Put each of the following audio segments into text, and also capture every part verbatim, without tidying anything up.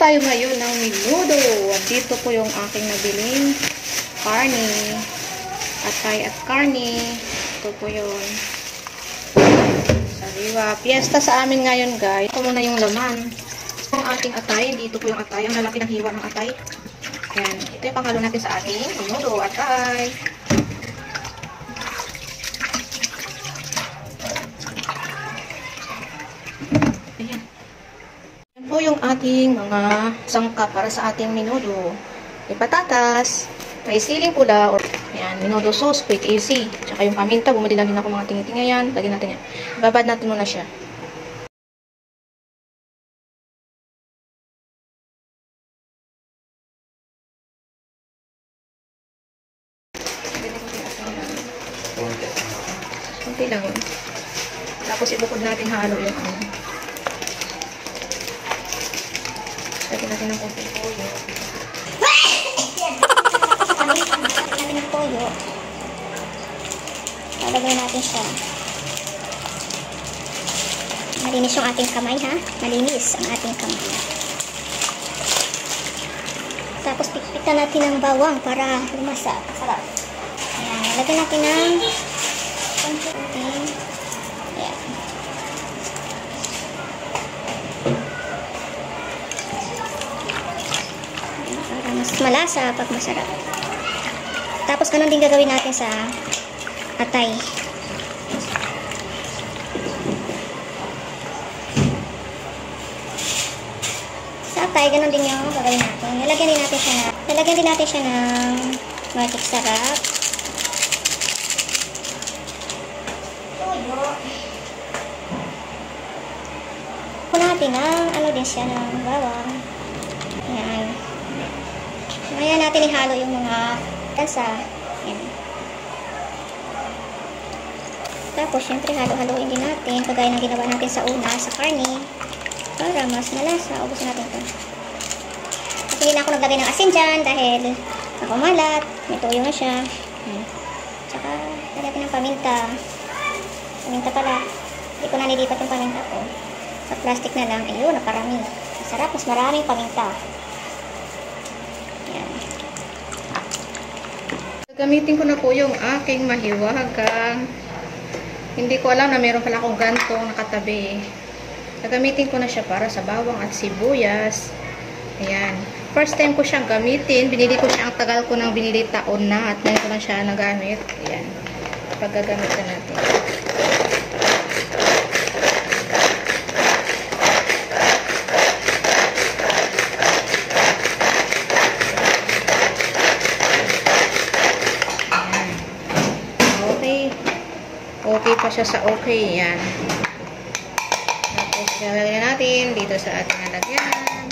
tayo ngayon ng menudo. Dito po yung aking nabiling karne. Atay at karne. Ito po yun. Sariwa. Fiesta sa amin ngayon, guys. Ito muna yung laman. Ang ating atay. Dito po yung atay. Ang lalaki ng hiwa ng atay. Yan. Ito yung panghalo natin sa ating menudo. Atay. Ayan. Yan po yung ating mga sangkap para sa ating menudo. May patatas. May siling pula. Or, yan. Menudo sauce. Quick easy. Tsaka yung paminta. Bumili lang din ako mga tingi-tinga yan. Lagyan natin yan. Ibabad natin muna siya. Kunti lang yun. Tapos ibukod natin halo yung ano. Lagyan natin ng kunting toyo. Lagyan natin ng toyo. Lalagyan natin siya. Malinis yung ating kamay, ha? Malinis ang ating kamay. Tapos pikpitan natin ng bawang para lumasa. Sarap. Ayan. Lagyan natin ng konti. Ayan. Para mas malasa pag masarap. Tapos ganun din gagawin natin sa atay. Sa atay, ganun din yung gagawin natin. Lalagyan din natin siya na, lalagyan din natin siya ng magic sarap. Kung natin ang ano din siya ng bawang. Ayan. Ngayon natin ihalo yung mga kalsa. Ayan. Tapos, syempre, halo-haloin din natin. Kagaya ng ginawa natin sa una, sa karne. Para mas malasa. Ubusin natin ito. Kasi hindi na ako naglagay ng asin dyan dahil nakumalat. May tuyo na siya. Ayan. Tsaka, lagyan ng paminta. Paminta pala. Hindi ko na nilipat yung paminta ko. Sa plastic na lang. Ayun, naparami. Masarap. Mas maraming paminta. Ayan. Gamitin ko na po yung aking mahiwagang. Hindi ko alam na meron pala akong gantong nakatabi. Gagamitin ko na siya para sa bawang at sibuyas. Ayan. First time ko siyang gamitin. Binili ko siya, ang tagal ko nang binili taon na. At ngayon ko lang siya nagamit. Ayan. Paggagamitan natin. Okay pa siya sa okay. Yan. Tapos, lalagyan natin dito sa ating lalagyan.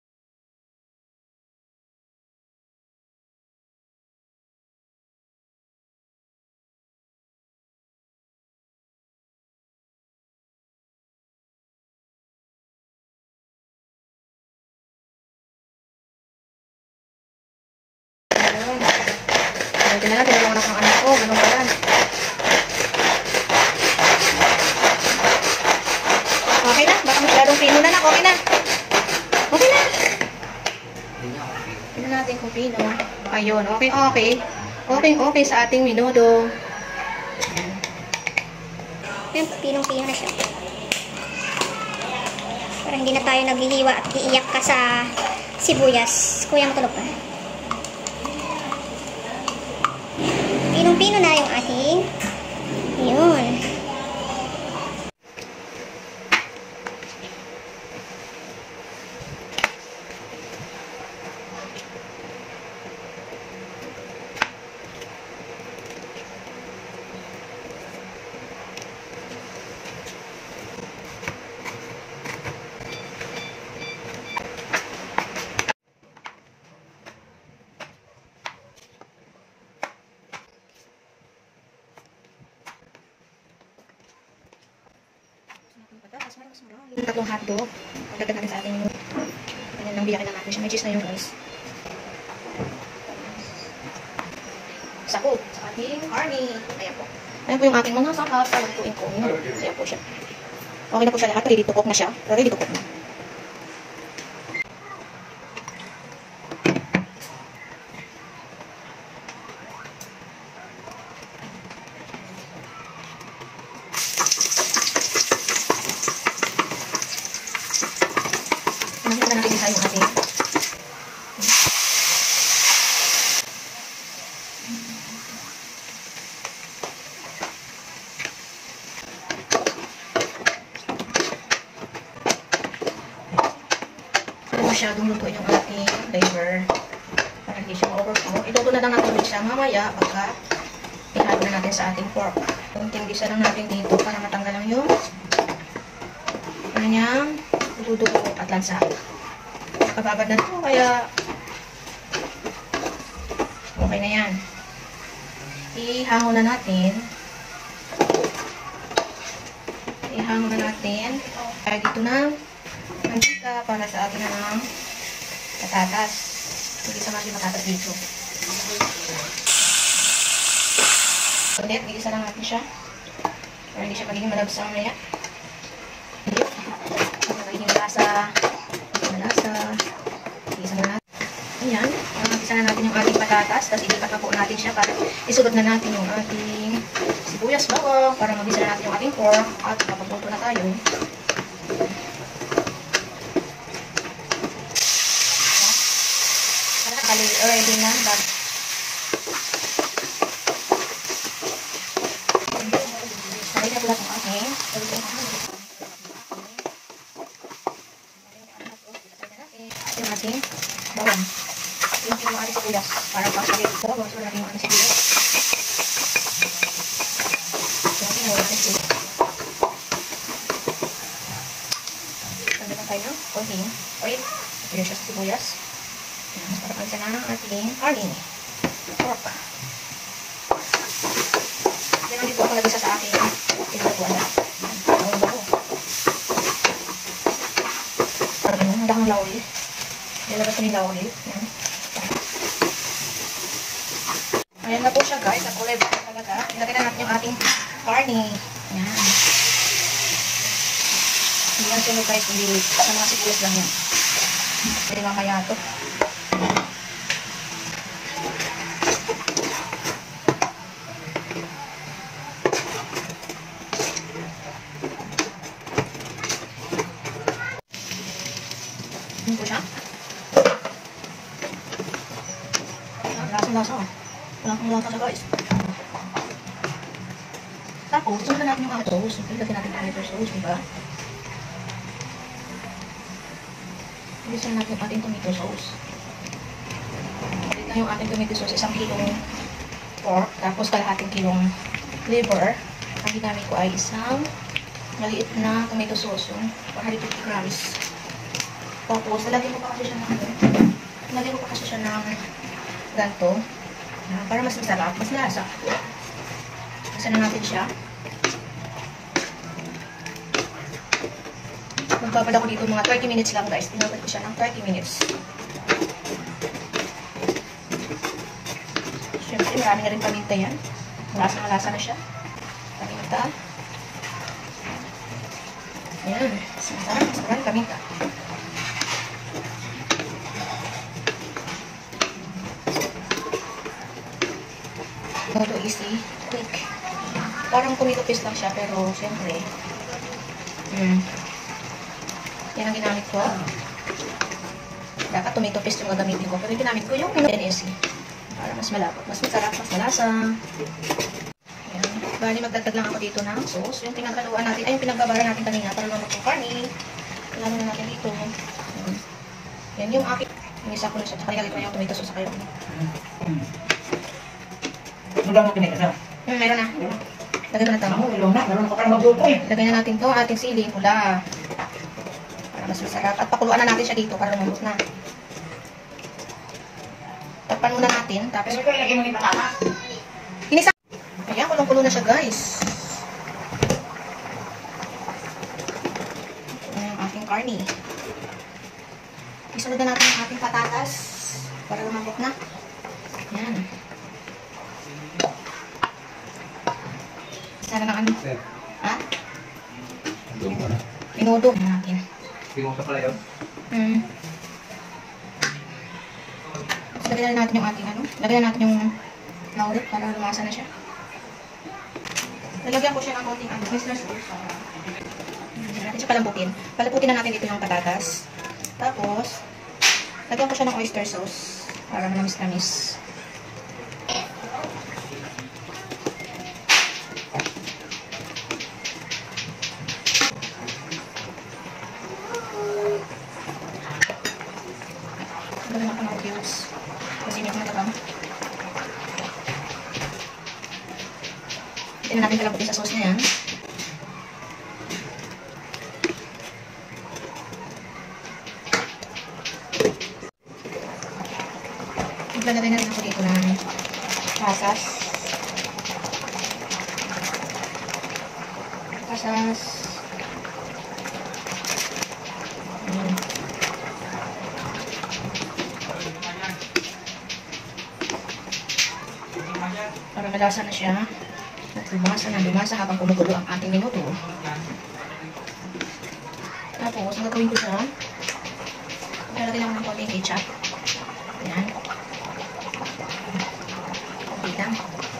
Lalagyan na natin. Lalagyan na ng anak ko. Ganun ba yan? Okay na? Baka masyadong pino na lang. Okay na. Okay na. Pino natin kung pino. Ayun. Okay, okay. Okay, okay sa ating menudo. Ayan, pinong-pino na siya. Para hindi na tayo naghihiwa at iiyak ka sa sibuyas. Kuya, matulog pa. Pinong-pino na yung ating. Ayun. Yung tatlong hotdog, pagdagan natin sa ating ganyan lang, biyakin lang natin siya. May cheese na yung guys. Sako sa ating karne. Ayan po. Ayan po yung aking mga sangkap. Talutuin ko. Ayan po siya. Okay na po siya lahat. Ready to cook na siya. Ready to cook na. masyadong lutuin yung ating flavor. Para hindi siya ma-overcook. Ituto na lang natin ulit siya mamaya pagka ihalo na natin sa ating pork. Kunting gisa lang natin dito para matanggal lang yung kanyang dudugo at lansa. Kababad na ito, kaya okay na yan. Ihango na natin. Ihango na natin. Kaya dito na mantika para sa atin na ng patatas. Hindi sa mga patatas dito. Ulit, igisa lang natin siya. Para hindi siya magiging malabsang na yan. Hindi. Magiging malasa. Malasa. Igisa na natin. Ayan. Igisa na natin yung ating patatas. Tapos ilipat na po natin siya para isulot na natin yung ating sibuyas, bawang. Para magisa na natin yung ating pork. At kapagluto na tayo. Para ready na. Bago. Ready na pula itong ating. Yung ating bawang. Yung yung ating sibuyas. Para pang-salit ito. Bawas mo natin yung ating sibuyas. Yung ating yung ating sibuyas. Tanda lang tayo ng konting oil. Yung siya sa sibuyas. Mas para pansa na ng ating karne. Pork. Yan ang dito ako nag-isa sa aking pinagatuan na. Ang bago. Parang yung dahang lawli. Nilabas ko ni lawli. Yan. Ayan na po siya guys. Ang kulay ba talaga. Ilagay na natin yung ating karne. Yan. Hindi yan sunog guys. Hindi sa mga sibuyas lang yan. Hindi lang kaya ito. Ano po siya? Lasa-lasa. Walang lasa siya guys. Tapos, sunod na natin yung mga toast. Ilagyan natin yung tomato sauce, diba? Ilagyan natin yung ating tomato sauce. Ilagyan na yung ating tomato sauce. Isang kilong pork. Tapos, kalahating kilong liver. Ang ginamit ko ay isang maliit na tomato sauce. Yung one hundred fifty grams. Tapos, nalagyan ko pa kasi siya ng nalagyan ko pa kasi siya ng ganito. Para mas masarap, mas lasa. Isa na natin siya. Magbabad ako dito mga thirty minutes lang guys. Tinabad ko siya ng thirty minutes. Siyempre, marami na rin paminta yan. Malasa-malasa na siya. Paminta. Ayan. Masarap, masarap paminta. Ito easy, quick. Parang tomato paste lang siya, pero siyempre, mm, yan ang ginamit ko. Dapat tomato paste yung gagamitin ko, pero yung ginamit ko yung N S E. Para mas malapot, mas masarap, mas malasa. Ayan. Bali, magdagdag lang ako dito ng sauce. Yung pinagkaluan natin, ay yung pinagbabara natin kanina para lumamot yung karne. Ilalo na natin dito. Ayan. Yan yung aking, yung isa ko na siya. Tsaka nilalit ko yung tomato sauce sa kayo. Sudah mo pinikasaw? Hmm, meron na. Lagyan na ito. Ako, ilong na. Meron ko parang magluto eh. Lagyan na natin ito, ating sili, pula. Para mas masarap. At pakuluan na natin siya dito para lumambot na. Takpan muna natin. Tapos, Pero ito ilagay mo yung patatas. inisa. Ayan, kulong-kulo na siya guys. Ayan ang ating karne. Isunod na natin ang ating patatas para lumambot na. Ayan. Sana ng ano? Ha? Pinudo na natin. Pinuto pala yun? Hmm. Lagyan na natin yung ating ano. Lagyan natin yung laurel para lumasa na siya. Lalagyan ko siya ng konting ano. Oyster sauce. Lagyan natin siya palambutin. Palambutin na natin dito yung patatas. Tapos, lagyan ko siya ng oyster sauce para manamis-namis. ko lang puti sa sauce na yan. Maglalagay na rin ako dito ng pasas. Pasas. Ayan. Para malasa na siya. At lumasa na lumasa habang kumukulo ang ating minuto. Tapos, ang gagawin ko siya, lalagay lang ng konting ketchup. Ayan. Okay lang.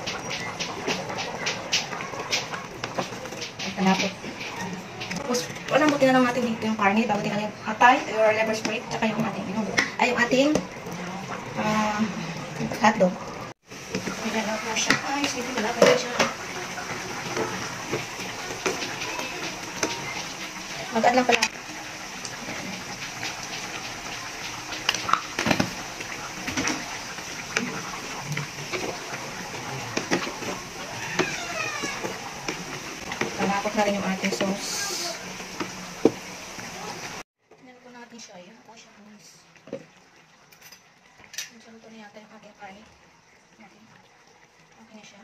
At talapot. Tapos, palambutin na lang natin dito yung karne bago tingnan yung atay or liver spray, tsaka yung ating minuto. Ay, yung ating uh, hotdog. Ayan na po siya. Ay, sige, talapot na siya. Mag-add lang pala. Talapot na rin yung ating sauce. Tingnan po natin siya. Ayan po siya, guys. Masaluto na yata yung ating karne. Okay na siya.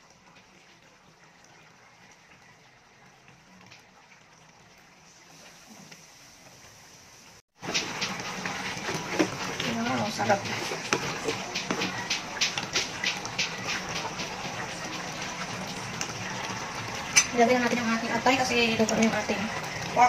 Wow, sarap. Ilagay natin yung ating atay kasi ito yung ating pork.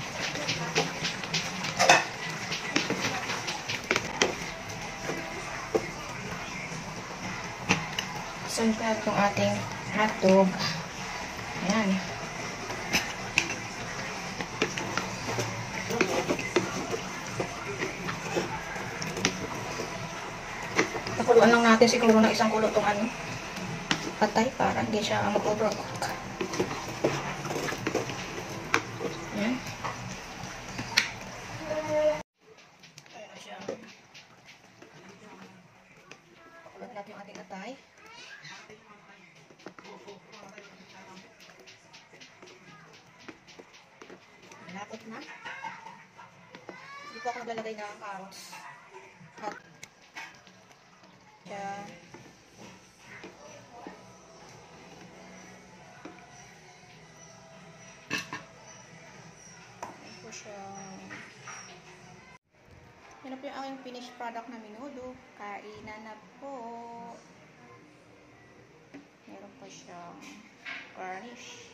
Sunod na itong ating hotdog. Ayan. Pakuluan lang natin siguro ng isang kulo itong ano, atay para hindi siya mag-overcook. Ayan. Ayan na siya. Pakuluan natin yung ating atay. Malapot na. Hindi po ako naglalagay ng carrots. At yeah. Ayan po siya. Yan na po yung aking finished product na menudo. Kainan na po. Meron pa siyang garnish.